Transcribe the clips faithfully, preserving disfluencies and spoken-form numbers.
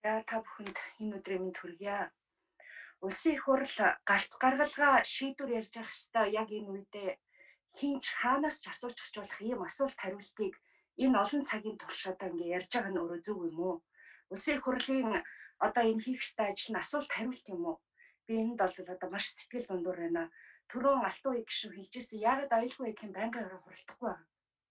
За та бүхэнд энэ өдрийн мэнд хүргье. Улсын их хурл гарц гаргалгаа шийдвэр ярьж явах ёстой яг энэ үедээ хинч хаанаас ч асуучих болох ийм асуулт хариултыг энэ олон цагийн турш одоо ингээ ярьж байгаа нь өөрөө зөв юм уу? Улсын их хурлын одоо энэ хийх ёстой ажил нь асуулт хариулт юм уу? Би энд бол одоо маш сэтгэл дундуур байна. Түрүүн Алтан ууя гишүүн хэлжсэн яагаад аюулгүй байдлын байнгын ороо хуралдахгүй байгаа?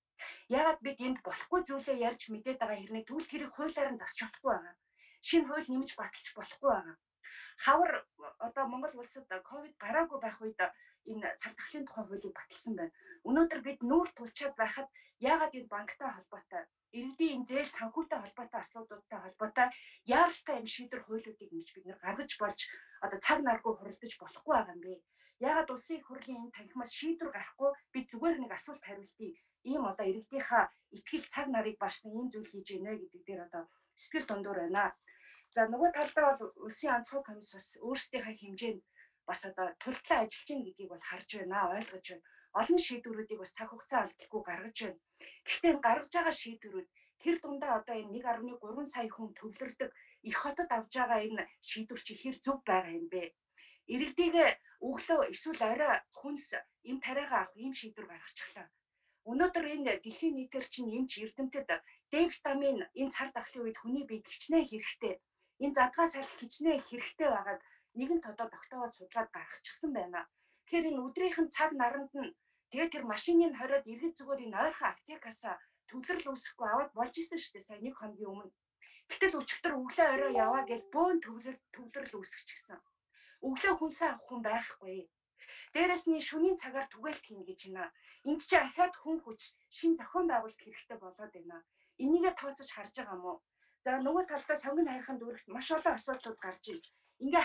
Яагаад бид энд болохгүй зүйлээ ярьж мэдээд байгаа хэрнээ тэгвэл тэрийг хуулиар нь засч болохгүй байгаа? Шинэ хууль нэмж баталж болохгүй байгаа. Хавар одоо Монгол улсад ковид гараагүй байх үед энэ цаг тахлын тухай хуулийг баталсан байна. Өнөөдөр бид нүүр тулчаад байхад яагаад энэ банктай холбоотой, иргэдийн энэ зээл санхүүтэй холбоотой асуудлуудтай холбоотой яаралтай юм шийдвэр хуулиудыг нэмж бид нэр гаргаж болж одоо цаг наргүй хуралдаж болохгүй байгаа юм бэ? Яагаад улсын их хурлын энэ танхимаас шийдвэр гарахгүй бид зүгээр нэг асуулт хариултыг ийм одоо иргэдийнхаа итгэл цаг нарыг барсан ийм зүйл хийж гинэ гэдэг дээр одоо сэтгэл дундуур байна. За нөгөө талдаа бол улсын онцгой комисс бас өөрсдийнхээ хэмжээнд бас одоо тултлаа ажиллаж гин гэдгийг бол харж байна, ойлгож байна. Олон шийдвэрүүдийг бас цаг хугацаа алдалгүй гаргаж байна. Гэхдээ энэ гаргаж байгаа шийдвэрүүд тэр дундаа одоо энэ нэг арван гурван сая хүн төвлөрдөг их хотод авж байгаа энэ шийдвэр чи хэр зөв байгаа юм бэ? Иргэдийг өглөө эсвэл орой хүнс эм тариагаа авах ийм шийдвэр гаргачихлаа. Өнөөдөр энэ дэлхийн нийтээр чинь эмч эрдэмтэд Д витамин энэ цар тахлын үед хүний биед хичнээн хэрэгтэй. Энэ задгаа салхи хичнээн хэрэгтэй байгаад нэгэн тодоо тогтоогоод судлаад гаргачихсан байна. Тэгэхээр энэ өдрийнхэн цаг наранд нь тэгээд тэр машиныг хориод иргэд зүгээр энэ ойрхон аптекаасаа төвлөрөл үүсэхгүй аваад болж исэн шүү дээ сая нэг хоногийн өмнө. Гэтэл өчигдөр өглөө орой яваа гэж бөөн төвлөрөл төвлөрөл үүсчихсэн. Өглөө хүнсээ авах хүн байхгүй. Дээрээс нь шөнийн цагаар түгээлт хийнэ гэж байна. Энд чи ахаад хүн хүч шин зохион байгуулалт хэрэгтэй болоод байна. Энийгээ тооцож харж байгаа мó. За нөгөө талдаа сонгон хайрхан дүүрэгт маш олон асуудлууд гарч ийн. Ингээ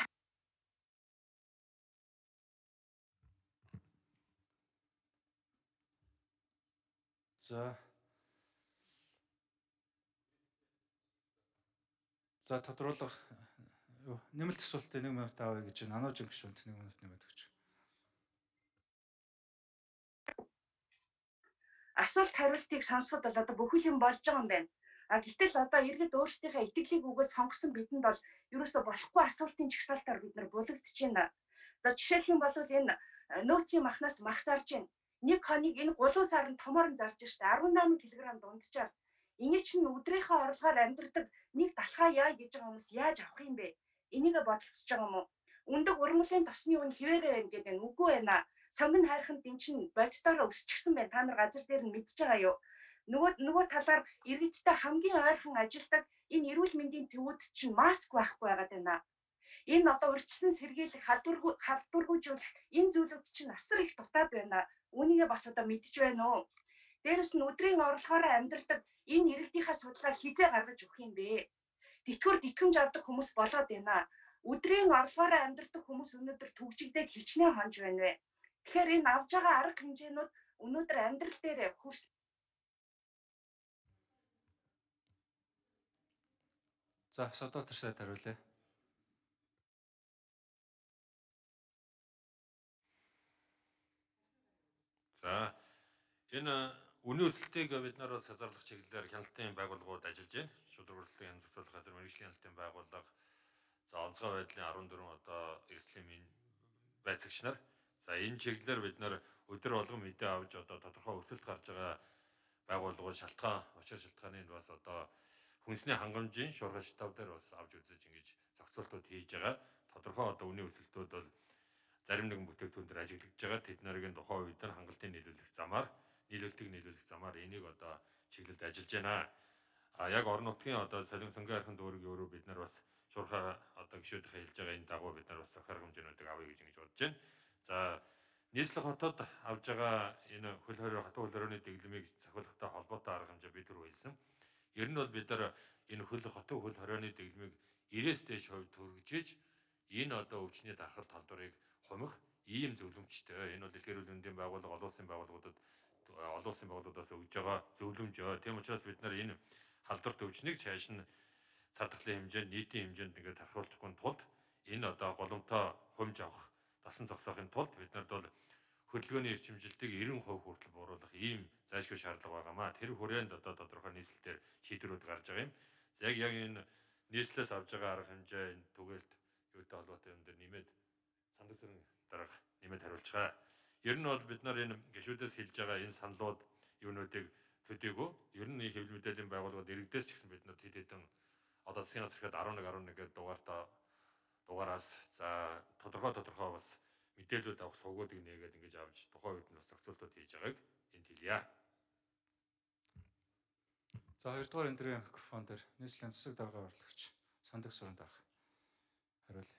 За. За тодруулах юу нэмэлт асуултыг нэг минут авъя гэж байна. Ануужин гишүүнт нэг минут нэмээд өгч. Асуулт хариултыг сонсоход бол одоо бүхэл юм болж байгаа юм байна. А гэтэл одоо иргэд өөрсдийнхээ итгэлийг өгөөд сонгосон бидэнд бол ерөөсө болохгүй асуултын чагсаалтаар бид нар булагдж байна. За жишээлх юм бол энэ нөөцийн махнаас мах зарж байна. Нэг хоног энэ гулуун саранд томоор нь зарж штэ арван найман килограмм дунджаар. Энийг чинь өдрийнхөө орлогоор амьдрдаг нэг далхаа яа гэж байгаа хүмүүс яаж авах юм бэ? Энийг бодолцож байгаа юм уу? Өндөг урмлын тосны үн хിവэрэ байна гэдэг нь үгүй байна. Сонгон хайрханд эн чинь боддороо өсчихсэн байна. Та нар газар дээр нь мэдж байгаа юу? Нөгөө нөгөө талаар иргэдтэй хамгийн ойрхон ажилдаг энэ эрүүл мэндийн төвүүд чинь маск байхгүй байгаад байна. Энэ одоо урьдчилан сэргийлэх, халдваргүй халдваргүйжүүлэх энэ зүйлүүд чинь асар их дутаад байна. Үүнийгээ бас одоо мэдж байна уу? Дээрэс нь өдрийн орлогоороо амьдрдаг энэ иргэдийнхаа судалгаа хизээ гаргаж өгөх юм бэ? Тэтгэвэр тэтгэмж авдаг хүмүүс болоод байна. Өдрийн орлогоороо амьдрдаг хүмүүс өнөөдөр түгжигдээд хичнээн хонж байна вэ? Тэгэхээр энэ авж байгаа арга хэмжээнүүд өнөөдөр амьдрал дээр хөрс За содотор сайд хариулъя. За энэ үнийн өсөлтийг бид нар бас хязгаарлах чиглэлээр хяналтын байгууллагууд ажиллаж байна. Шудраг өрсөлдөөн янз зохицуулах газар, мэргэжлийн хяналтын байгууллага, за онцгой байдлын арван дөрвөн одоо эрсдлийн байцаагч нар. За энэ чиглэлээр бид нар өдөр болгон мэдээ авч одоо тодорхой өсөлт гарч байгаа байгууллагууд шалтгаан, учир шалтгааныг бас одоо хүнсний хангамжийн шуурхай шатав дээр бас авч үзэж ингэж зохицуултууд хийж байгаа. Тодорхой одоо үнийн өсөлтүүд бол зарим нэгэн бүтээгдэхүүн дээр ажиглагдж байгаа. Тэд нарыг тухайн үед нь хангалтын нийлүүлэх замаар, нийлүүлэлтийг нийлүүлэх замаар энийг одоо чиглэлд ажиллаж байна. А яг орон нутгийн одоо солин сонгон хайрхан дүүргийн өөрөө бид нар бас шуурхай одоо гишүүдийнхээ хэлж байгаа энэ дагуу бид нар бас захирга хэмжээнүүдийг авъя гэж ингэж бодож байна. За нийслэх хотод авж байгаа энэ хөл хорой хатуу хөл хорионы дэглэмийг захиулахтай холбоотой арга хэмжээ бид түр хэлсэн. Ер нь бол бид нар энэ хөл хотоо хөл хорионы дэглэмийг ирээс дээш хувьд төргөжж энэ одоо өвчний дархал талбарыг хумих ийм зөвлөмжтэй. Энэ бол Дэлхийн эрүүл мэндийн байгууллага, олон улсын байгууллагуудад олон улсын байгууллагуудаас өгж байгаа зөвлөмж. Тийм учраас бид нар энэ халдварт өвчнийг цааш нь цар тахлын хэмжээнд, нийтийн хэмжээнд ингээд тархиулчихгүй тулд энэ одоо голомтоо хумж авах, дасан зогсоохын тулд бид нарт бол хөдөлгөөний эрчимжилтийг ninety percent хүртэл бууруулах ийм зайлшгүй шаардлага байгаамаа. Тэр хүрээнд одоо тодорхой нийслэлээр шийдвэрүүд гарч байгаа юм. Яг яг энэ нийслэлээс авж байгаа арга хэмжээ энэ түгээлт юутай холбоотой юм дээр нэмээд сандаг сүрэн дараах нэмээд хариулж байгаа. Ер нь бол бид нар энэ гишүүдээс хэлж байгаа энэ саналууд юунуудыг төдийгүй ер нь хэвлэл мэдээллийн байгууллагууд иргэдээс ч гэсэн бид нар хэд хэдэн одоо засгийн газар ихэд eleven eleven гэдэг дугаартаа дугаараас за тодорхой тодорхой бас мэдээлүүд авах сувгуудыг нээгээд ингэж авч тухайн үед нь бас зохицуултууд хийж байгааг энд хэлье. За хоёрдугаар энтрийн микрофон дээр нийслэлийн засаг дарга урлагч сандаг сүрэн дарга хариулъя.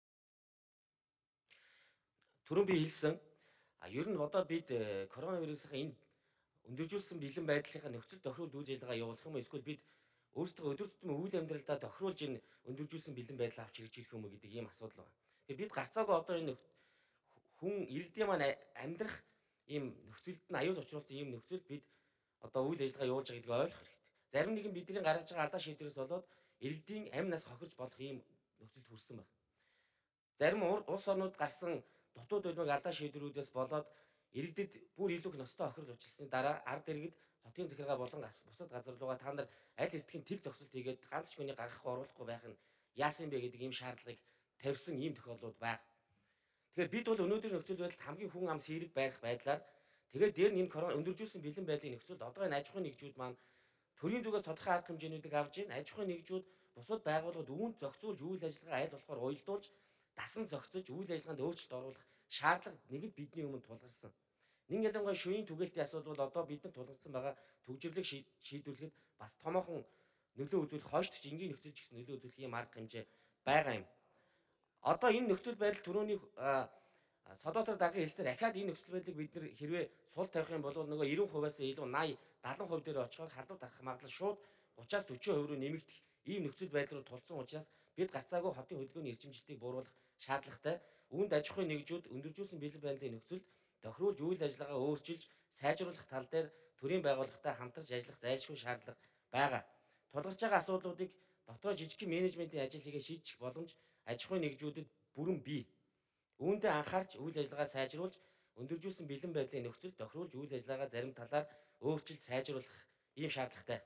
Түрүүн би хэлсэн а ер нь одоо бид коронавирусын энэ өндөржүүлсэн бэлэн байдлынхаа нөхцөл тохируулд үйл ажиллагаа явуулах юм эсвэл бид өөрсдөө өдөр тутмын үйл амьдралдаа тохируулж энэ өндөржүүлсэн бэлэн байдлаа авч хэрэгжүүлэх юм уу гэдэг ийм асуудал байна. Тэгэхээр бид гарцаагүй одоо энэ хүн иргэдийн маань амьдрах ийм нөхцөлд нь аюул учруулсан ийм нөхцөлд бид одоо үйл ажиллагаа явуулж байгааг ойлгох хэрэгтэй. Зарим нэгэн бидний гаргаж байгаа алдаа шийдвэрээс болоод иргэдийн амь нас хохирж болох ийм нөхцөлд хүрсэн байна. Зарим улс орнууд гарсан дотоод улмыг алдаа шийдвэрүүдээс болоод иргэдэд бүр илүү их ностой хохирол училсны дараа ард иргэд хотын захиргаа болон бусад газар руугаа та нар аль эртхэн тэг зогсолт хийгээд ганц ч хүний гарахгүй оруулахгүй байх нь яасан бэ гэдэг ийм шаардлагыг тавьсан ийм тохиолдлууд байна. Тэгэхээр бид бол өнөөдрийн нөхцөл байдалд хамгийн хүн ам сэрэг байх байдлаар тэгээд дээр нь энэ корона өндөржүүлсэн бэлэн байдлын нөхцөлд одоо энэ аж ахуйн нэгжүүд маань төрийн зүгээс тодорхой арга хэмжээнүүдийг авж ийн аж ахуйн нэгжүүд бусад байгууллагууд үүнд зохицуулж үйл ажиллагаа аль болохоор уялдуулж дасан зохицож үйл ажиллагаанд өөрчлөлт оруулах шаардлага нэгд бидний өмнө тулгарсан. Нэг ялангуяа шөнийн түгээлтийн асуудал бол одоо бидэнд тулгарсан байгаа төвжирлийг шийдвэрлэхэд бас томоохон нөлөө үзүүлэх хойш ч энгийн нөхцөл ч гэсэн нөлөө үзүүлэх юм арга хэмжээ байгаа юм. Одоо энэ нөхцөл байдал түрүүний Содотор даргын хэлсээр ахаад энэ нөхцөл байдлыг бид нэр хэрвээ сул тавих юм бол нөгөө ninety хувиас илүү eighty seventy хувь дээр очихоор халдвар гарах магадлал шууд thirty-аас forty хувь руу нэмэгдэх ийм нөхцөл байдал руу тулсан учраас бид гацаагүй хотын хөдөлгөөний эрчимжилтийг бууруулах шаардлагатай. Үүнд аж ахуйн нэгжүүд өндөржүүлсэн бэлэн байдлын нөхцөлд тохируулж үйл ажиллагаа өөрчилж сайжруулах тал дээр төрийн байгууллагатай хамтарч ажиллах зайлшгүй шаардлага байгаа. Тулгарч байгаа асуудлуудыг дотроо жижигхэн менежментийн ажил хийгээ шийдэх боломж аж ахуйн нэгжүүдэд бүрэн бий. Үүндээ анхаарч үйл ажиллагаа сайжруулж өндөржүүлсэн бэлэн байдлын нөхцөл тохируулж үйл ажиллагаа зарим талаар өөрчилж сайжруулах ийм шаардлагатай.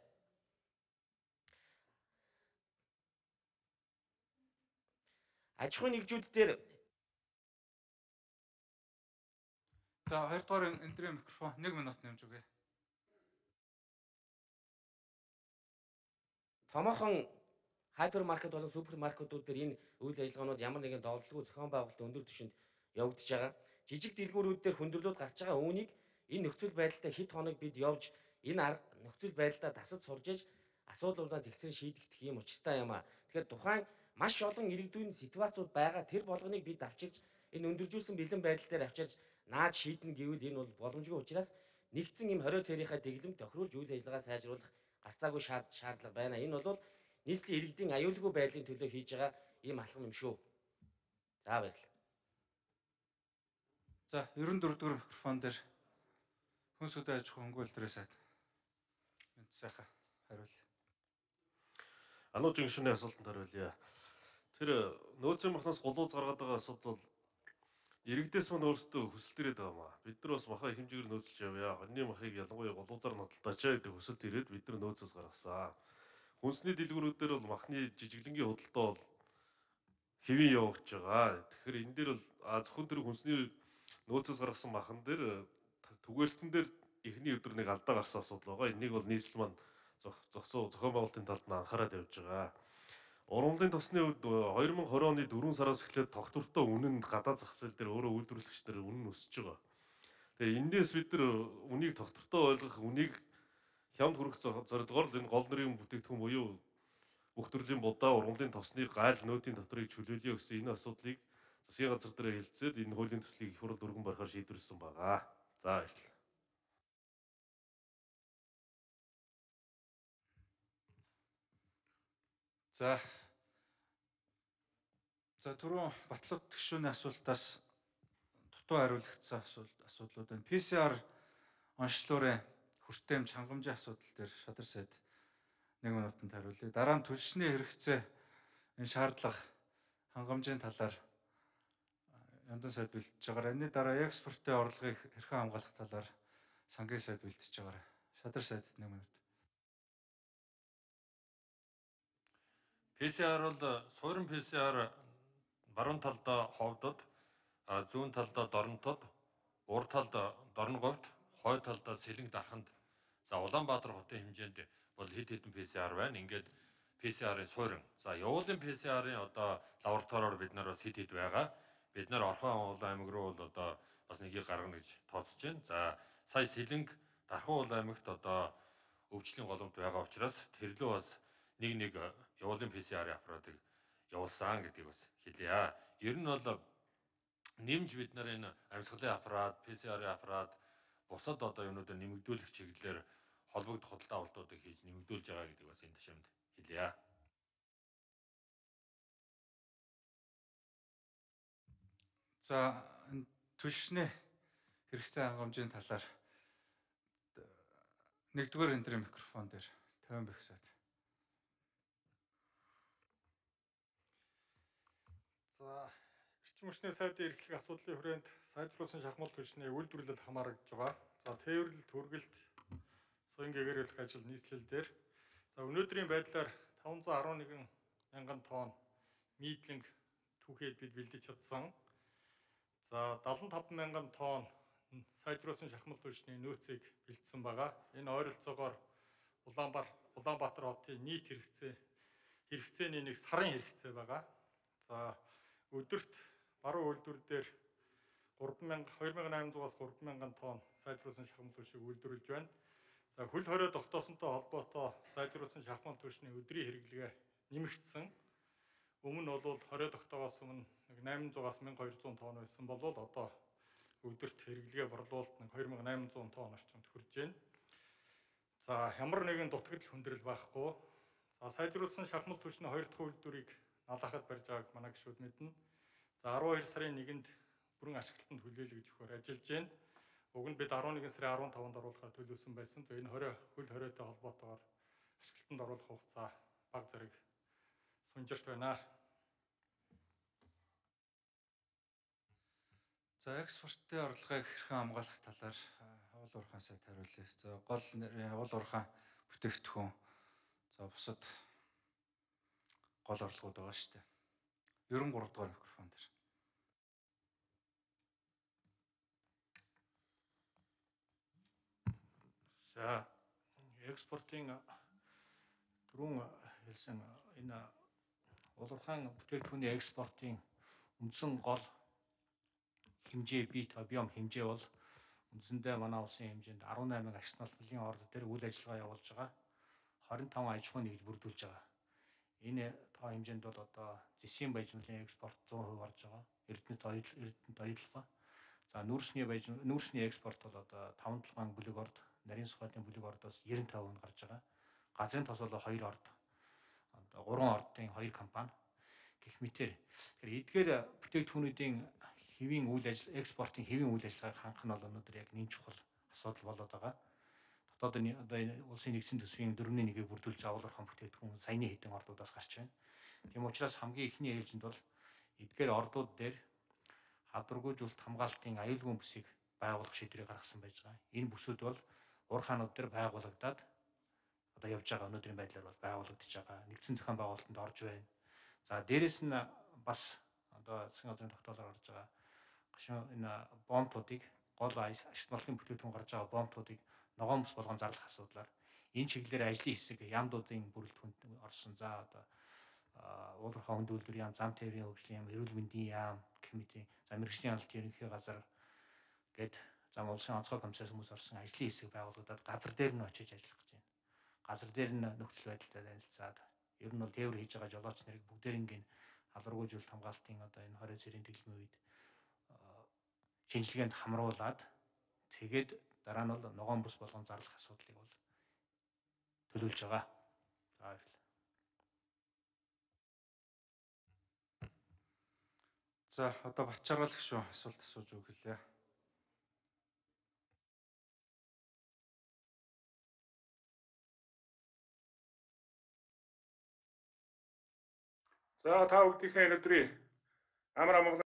Аж ахуйн нэгжүүд дээр За хоёрдугаар энтрийн микрофон one минут нэмж өгье. Томоохон хайпермаркет болон супермаркетууд дээр энэ үйл ажиллагаанууд ямар нэгэн доволтгүй зохион байгуулалт өндөр түвшинд явагдаж байгаа. Жижиг дэлгүүрүүд дээр хүндрэлүүд гарч байгаа үүнийг энэ нөхцөл байдалтай хэд хоног бид явж энэ нөхцөл байдлаа дасаж сурж иж асуудлуудаа зэгцэн шийдэгдэх юм учиртай юм аа. Тэгэхээр тухайн маш олон иргэдийн ситуацууд байгаа тэр болгоныг бид авчирч энэ өндөржүүлсэн бэлэн байдал дээр авчирч наад шийднэ гэвэл энэ бол боломжгүй учраас нэгдсэн юм twenty цэрийнхаа дэглэм тохируулж үйл ажиллагаа сайжруулах гарцаагүй шаардлага байна. Энэ бол нийслэлийн иргэдийн аюулгүй байдлын төлөө хийж байгаа ийм алхам юм шүү. За баярлалаа. За ninety-four дугаар микрофон дээр хүнс үдэ аж ахуй хөнгөлөлт төрийн сайд Энд сайхан хариулъя. Ануужийн гишүүний асуултанд хариулъя. Тэр нөөцийн махнаас голууз гаргаад байгаа асуудал иргэдээс мань өөрсдөө хүсэлт ирээд байгаа маа. Бид нар бас махаа хэмжээгээр нөөцлж явъя. Хоньны махыг ялангуяа голуузаар нотолтооч гэдэг хүсэлт ирээд бид нар нөөцөөс гаргасан. Хүнсний дэлгүүрүүдээр бол махны жижиглэнгийн худалдаа бол хэвэн явагдаж байгаа. Тэгэхээр энэ дээр бол зөвхөн тэр хүнсний нөөцөөс гаргасан махан дээр түгээлтэн дээр эхний өдөр нэг алдаа гарсан асуудал байгаа. Энийг бол нийслэл маань зохицоо зохион байгуулалтын талд нь анхаарал явж байгаа. Урамлын тосны үед twenty twenty оны four сараас эхлээд тогтвортой үнэн гадаад зах зээл дээр өөрөө үйлдвэрлэгчдэр үнэн өсөж байгаа. Тэгээ эндээс бид нар үнийг тогтвортой ойлгох, үнийг хямд хүрэх зорилгоор л энэ гол нэрийн бүтээгдэхүүн буюу бүх төрлийн будаа урамлын тосны гайл нөөтийн доторыг чөлөөлөе гэсэн энэ асуудлыг засгийн газар дээр хэлцээд энэ хуулийн төслийг их хурл өргөн барихаар шийдвэрлсэн байгаа. За баярлалаа. За. За түрүүн Батлав гишүүний асуултаас дутуу хариулагдсан асуудлууд байна. пи си ар онцлогын хүртээмж хангамжийн асуудал дээр Шадар сайд нэг минутанд хариулъя. Дараа нь түлшний хэрэгцээ энэ шаардлага хангамжийн талаар Яндан сайд бэлтэж байгаа. Энэний дараа экспортын орлогыг хэрхэн хамгаалах талаар сангийн сайд бэлтэж байгаа. Шадар сайд нэг минут. пи си ар бол суурин пи си ар баруун талдаа ховдод, зүүн талдаа дорнотод, урд талдаа дорноговьт, хой талдаа Сэлэнг дарханд. За Улаанбаатар хотын хэмжээнд бол хэд хэдэн пи си ар байна. Ингээд пи си арын суурин. За явуулын пи си арын одоо лабораториор бид нар бас хэд хэд байгаа. Бид нар Орхон Улаан аймаг руу бол одоо бас нэгийг гаргана гэж тооцож байна. За сая Сэлэнг Дархан Улаан аймагт одоо өвчлийн голомт байгаа учраас тэрлөө бас нэг нэг явуулын пи си арын аппаратыг явуулсан гэдгийг бас хэлье. Ер нь бол нэмж бид нар энэ амьсгалын аппарат, пи си арын аппарат, бусад одоо юмнуудыг нэмэгдүүлэх чиглэлээр холбогдох худалдаа авалтуудыг хийж нэмэгдүүлж байгаа гэдэг бас энэ тушаамд хэлье. За энэ түлшний хэрэгцээ хангамжийн талаар нэгдүгээр энтрийн микрофон дээр тавин бэхсэд. За эрчим хүчний сайдын эрхлэх асуудлын хүрээнд сайжруулсан шахмал түлшний үйлдвэрлэл хамаарагдж байгаа. За тээвэрлэл, түргэлт, соён гэгэрүүлэх ажил нийслэл дээр за өнөөдрийн байдлаар таван зуун арван нэгэн мянган тонн мийдлэнг түүхийд бид бэлдэж чадсан. За далаван таван мянган тонн сайжруулсан шахмал түлшний нөөцийг бэлдсэн байгаа. Энэ ойролцоогоор Улаанбаатар Улаанбаатар хотын нийт хэрэгцээ хэрэгцээний нэг сарын хэрэгцээ байгаа. За өдөрт баруун үйлдвэр дээр гурван мянга хоёр мянган айман зуунаас гурван мянган тонн сайжруулсан шахмал түлшийг үйлдвэрлэж байна. За хөл хорой тогтоосонтой холбоотой сайжруулсан шахмал түлшний өдрийн хэрэглэгээ нэмэгдсэн. Өмнө бол хорой тогтоогоос өмнө нэг восемь сая-аас twelve hundred тонн байсан бол одоо өдөрт хэрэглэгээ борлуулалт нэг two thousand eight hundred тонн орчимд хүрж байна. За ямар нэгэн дутагдал хүндрэл байхгүй. За сайжруулсан шахмал түлшний хоёр дахь үйлдвэрийг налахад барьж байгааг манай гишүүд мэднэ. За twelve сарын нэгэнд бүрэн ашиглалтанд хүлээлгэж өгөхөөр ажиллаж байна. Уг нь бид eleven сарын fifteen-нд оруулахаар төлөвлөсөн байсан. За энэ хорой хөл хоройтой холбоотойгоор ашиглалтанд оруулах хугацаа бага зэрэг сунжирт байна. За экспортын орлогыг хэрхэн хамгаалах талаар уул уурхайн сайд хариулъя. За гол уул уурхайн бүтээгдэхүүн за бусад гол орлогууд байгаа шүү дээ. Ерөн three дугаар микрофон дээр. За экспортын түрүүн хэлсэн энэ улуурхайн бүтээгдэхүүний экспортын үндсэн гол хэмжээ бит объем хэмжээ бол үндсэндээ манай улсын хэмжээнд eighty-eight ашигт малын орд дээр үйл ажиллагаа явуулж байгаа. twenty-five аж ахуйн нэгж бүрдүүлж байгаа. Энэ тоо хэмжээнд бол одоо зэсийн баяжмлын экспорт one hundred percent орж байгаа. Эрдэнэт оюутал эрдэнэт оюутлага. За нүүрсний баяж нүүрсний экспорт бол одоо five толгойн бүлэг орд, нарийн сухатын бүлэг ордоос ninety-five percent гарч байгаа. Газрын тос бол two орд. Одоо three ордын two компани гэх мэтэр. Тэгэхээр эдгээр бүтээгдэхүүнүүдийн хэвийн үйл ажил экспортын хэвийн үйл ажиллагааг хангах нь бол өнөөдөр яг нэг чухал асуудал болоод байгаа. Дотоод энэ одоо энэ улсын нэгдсэн төсвийн дөрвний нэгийг бүрдүүлж авуулгын бүтээгдэхүүн саяны хэдэн ордуудаас гарч байна. Тийм учраас хамгийн ихний ээлжинд бол эдгээр ордууд дээр хадваргүйжүүлэлт хамгаалтын аюулгүй бүсийг байгуулах шийдвэрийг гаргасан байж байгаа. Энэ бүсүүд бол ур хаанууд дээр байгуулагдаад одоо явж байгаа өнөөдрийн байдлаар бол байгуулагдаж байгаа. Нэгдсэн зохион байгуулалтанд орж байна. За дээрэс нь бас одоо засгийн газрын тогтоолоор орж байгаа гашуун энэ бомбуудыг гол ашигт малын бүтээгдэхүүн гарч байгаа бомбуудыг ногоон бус болгон зарлах асуудлаар энэ чиглэлээр ажлын хэсэг яамдуудын бүрэлдэхүүнд орсон. За одоо уулуурхай хөндүүлбэр яам, зам тээврийн хөгжлийн яам, эрүүл мэндийн яам гэх мэт за мэргэжлийн албан ерөнхий газар гээд зам улсын онцгой комиссаас хүмүүс орсон ажлын хэсэг байгуулагдаад газар дээр нь очиж ажиллах гэж байна. Газар дээр нь нөхцөл байдалтай танилцаад ер нь бол тээвэр хийж байгаа жолооч нарыг бүгдээрингийн хадваргүйжүүлэлт хамгаалтын одоо энэ twenty цэрийн дэлгмийн үед шинжилгээнд хамруулад тэгээд дараа нь бол ногоон бус болгон зарлах асуудлыг бол төлөвлөж байгаа. За баярлалаа. За одоо Батчааргал гишүүн асуулт асууж үг хэлээ. За та бүгдийнхээ өнөөдрийн амар амгалан